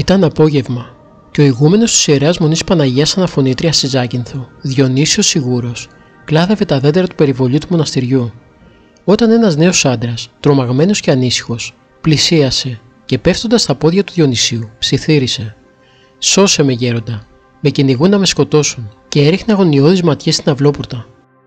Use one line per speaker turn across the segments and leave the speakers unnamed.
Ήταν απόγευμα και ο ηγούμενος της Ιεράς Μονής Παναγίας Αναφωνήτριας στη Ζάκυνθο, Διονύσιος Σιγούρος, κλάδευε τα δέντρα του περιβολιού του μοναστηριού, όταν ένας νέος άντρας, τρομαγμένος και ανήσυχος, πλησίασε και πέφτοντας στα πόδια του Διονυσίου, ψιθύρισε: «Σώσε με, γέροντα, με κυνηγούν να με σκοτώσουν», και έριχνε αγωνιώδεις ματιές στην αυλόπορτα.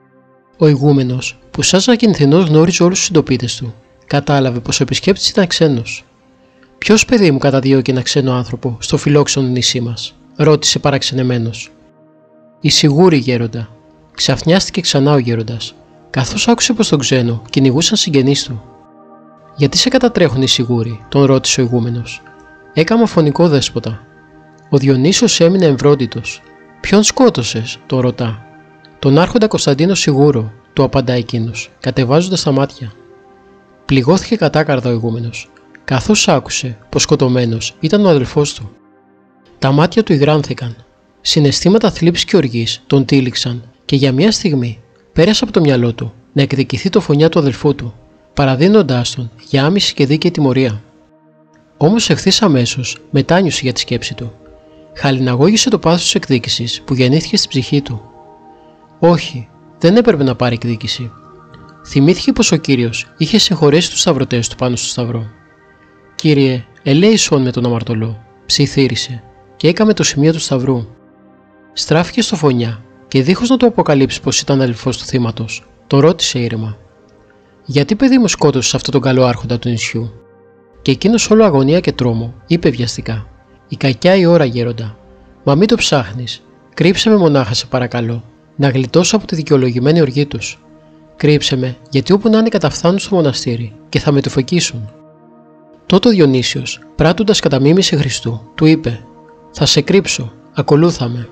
Ο ηγούμενος, που σαν Ζακυνθινός γνώριζε όλους τους συντοπίτες του, κατάλαβε πως ο επισκέπτης ήταν ξένος. «Ποιος, παιδί μου, καταδίωκε ένα ξένο άνθρωπο στο φιλόξενο νησί μας?» ρώτησε παραξενεμένος. «Η Σιγούρη, γέροντα», ξαφνιάστηκε ξανά ο γέροντας, καθώς άκουσε πως τον ξένο κυνηγούσαν συγγενείς του. «Γιατί σε κατατρέχουν οι Σιγούροι?» τον ρώτησε ο ηγούμενος. «Έκαμα φωνικό δέσποτα». Ο Διονύσιος έμεινε εμβρόντιτος. «Ποιον σκότωσες?» τον ρωτά. «Τον άρχοντα Κωνσταντίνο Σιγούρο», του απαντά εκείνος, κατεβάζοντας τα μάτια. Πληγώθηκε κατάκαρδα ο ηγούμενος, καθώς άκουσε πως σκοτωμένος ήταν ο αδελφός του. Τα μάτια του υγράνθηκαν. Συναισθήματα θλίψης και οργής τον τύλιξαν και για μια στιγμή πέρασε από το μυαλό του να εκδικηθεί το φωνιά του αδελφού του, παραδίνοντάς τον για άμυση και δίκαιη τιμωρία. Όμως ευθύς αμέσως μετάνιωσε για τη σκέψη του. Χαλιναγώγησε το πάθος της εκδίκησης που γεννήθηκε στην ψυχή του. Όχι, δεν έπρεπε να πάρει εκδίκηση. Θυμήθηκε πως ο Κύριος είχε συγχωρέσει τους σταυρωτές του πάνω στο σταυρό. «Κύριε, ελέησον με τον αμαρτωλό», ψιθύρισε και έκαμε το σημείο του σταυρού. Στράφηκε στο φωνιά και δίχως να του αποκαλύψει πως ήταν αδελφός του θύματος, τον ρώτησε ήρεμα: «Γιατί, παιδί μου, σκότωσες αυτόν τον καλό άρχοντα του νησιού?» Και εκείνος, όλο αγωνία και τρόμο, είπε βιαστικά: «Η κακιά η ώρα, γέροντα. Μα μην το ψάχνεις. Κρύψε με μονάχα, σε παρακαλώ, να γλιτώσω από τη δικαιολογημένη οργή τους. Κρύψε με, γιατί όπου να είναι καταφθάνουν στο μοναστήρι και θα με τουφεκίσουν». Τότε ο Διονύσιος, πράττοντας κατά μίμηση Χριστού, του είπε: «Θα σε κρύψω, ακολούθα με».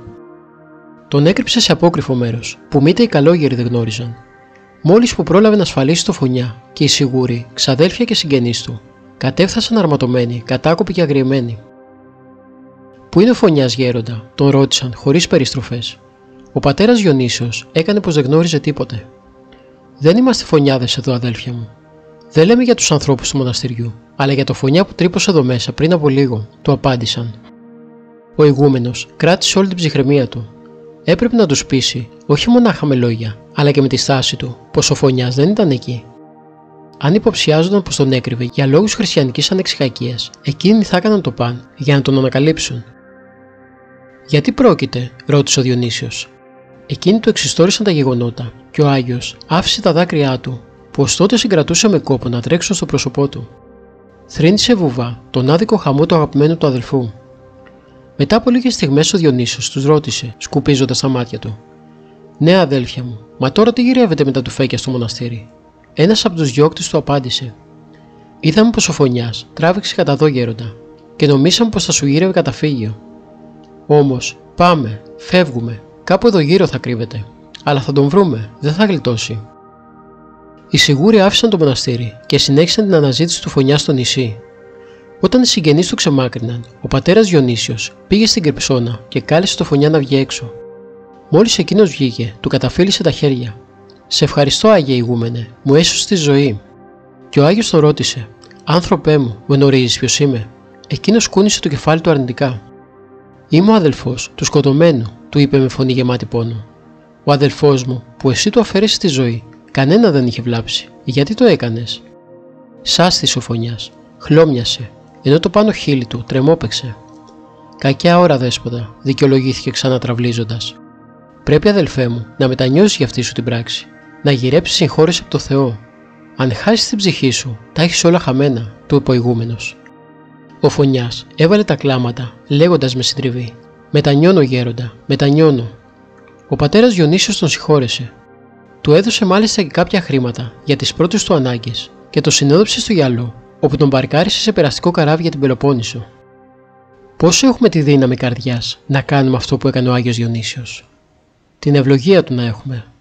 Τον έκρυψε σε απόκρυφο μέρος, που μήτε οι καλόγεροι δεν γνώριζαν. Μόλις που πρόλαβε να ασφαλίσει το φωνιά και οι Σιγούροι, ξαδέλφια και συγγενείς του, κατέφθασαν αρματωμένοι, κατάκοποι και αγριεμένοι. «Πού είναι ο φωνιάς, γέροντα?» τον ρώτησαν χωρίς περιστροφές. Ο πατέρας Διονύσιος έκανε πως δεν γνώριζε τίποτε. «Δεν είμαστε φωνιάδες εδώ, αδέλφια μου. Δεν λέμε για τους ανθρώπους του μοναστηριού, αλλά για το φωνιά που τρύπωσε εδώ μέσα πριν από λίγο», του απάντησαν. Ο ηγούμενος κράτησε όλη την ψυχραιμία του. Έπρεπε να τους πείσει, όχι μονάχα με λόγια, αλλά και με τη στάση του, πως ο φωνιάς δεν ήταν εκεί. Αν υποψιάζονταν πως τον έκρυβε για λόγους χριστιανικής ανεξιχακίας, εκείνοι θα έκαναν το παν για να τον ανακαλύψουν. «Γιατί πρόκειται?» ρώτησε ο Διονύσιος. Εκείνοι του εξιστόρισαν τα γεγονότα και ο Άγιος άφησε τα δάκρυά του, που ως τότε συγκρατούσε με κόπο, να τρέξουν στο πρόσωπό του. Θρήνησε βουβά τον άδικο χαμό του αγαπημένου του αδελφού. Μετά από λίγες στιγμές ο Διονύσιος τους ρώτησε, σκουπίζοντας τα μάτια του: «Ναι, αδέλφια μου, μα τώρα τι γυρεύετε με τα τουφέκια στο μοναστήρι?» Ένας από τους διώκτες του απάντησε: «Είδαμε πως ο φωνιάς τράβηξε κατά εδώ, γέροντα, και νομίσαμε πως θα σου γύρευε καταφύγιο. Όμως, πάμε, φεύγουμε, κάπου εδώ γύρω θα κρύβεται, αλλά θα τον βρούμε, δεν θα γλιτώσει». Οι Σιγούροι άφησαν το μοναστήρι και συνέχισαν την αναζήτηση του φωνιά στο νησί. Όταν οι συγγενείς του ξεμάκρυναν, ο πατέρας Διονύσιος πήγε στην κρυψώνα και κάλεσε το φωνιά να βγει έξω. Μόλις εκείνος βγήκε, του καταφύλισε τα χέρια. «Σε ευχαριστώ, Άγιε ηγούμενε, μου έσωσες τη ζωή». Και ο Άγιος τον ρώτησε: «Άνθρωπέ μου, γνωρίζεις ποιος είμαι?» Εκείνος κούνησε το κεφάλι του αρνητικά. «Είμαι ο αδελφός του σκοτωμένου», του είπε με φωνή γεμάτη πόνο. «Ο αδελφός μου, που εσύ του αφαίρεσες τη ζωή, κανένα δεν είχε βλάψει. Γιατί το έκανες?» Σάστησε ο φωνιάς, χλώμιασε, ενώ το πάνω χείλη του τρεμόπαιξε. «Κακιά ώρα, δέσποτα», δικαιολογήθηκε ξανατραυλίζοντας. «Πρέπει, αδελφέ μου, να μετανιώσεις για αυτή σου την πράξη, να γυρέψεις συγχώρεση από το Θεό. Αν χάσεις την ψυχή σου, τα έχεις όλα χαμένα», του είπε ο ηγούμενος. Ο φωνιάς έβαλε τα κλάματα, λέγοντας με συντριβή: «Μετανιώνω, γέροντα, μετανιώνω». Ο πατέρας Διονύσιος τον συγχώρεσε. Του έδωσε μάλιστα και κάποια χρήματα για τις πρώτες του ανάγκες και το συνόδεψε στο γυαλό, όπου τον παρκάρισε σε περαστικό καράβι για την Πελοπόννησο. Πόσο έχουμε τη δύναμη καρδιάς να κάνουμε αυτό που έκανε ο Άγιος Διονύσιος? Την ευλογία του να έχουμε.